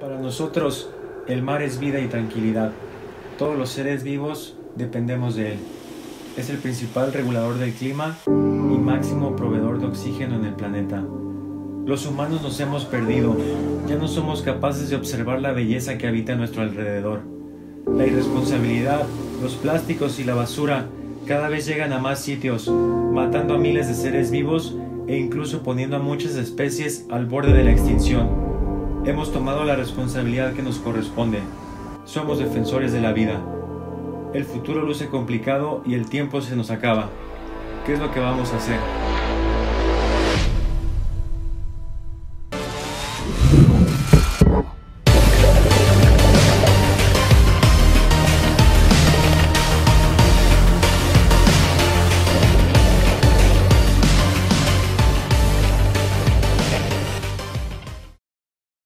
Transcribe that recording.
Para nosotros, el mar es vida y tranquilidad. Todos los seres vivos dependemos de él. Es el principal regulador del clima y máximo proveedor de oxígeno en el planeta. Los humanos nos hemos perdido, ya no somos capaces de observar la belleza que habita a nuestro alrededor. La irresponsabilidad, los plásticos y la basura cada vez llegan a más sitios, matando a miles de seres vivos e incluso poniendo a muchas especies al borde de la extinción. Hemos tomado la responsabilidad que nos corresponde. Somos defensores de la vida. El futuro luce complicado y el tiempo se nos acaba. ¿Qué es lo que vamos a hacer?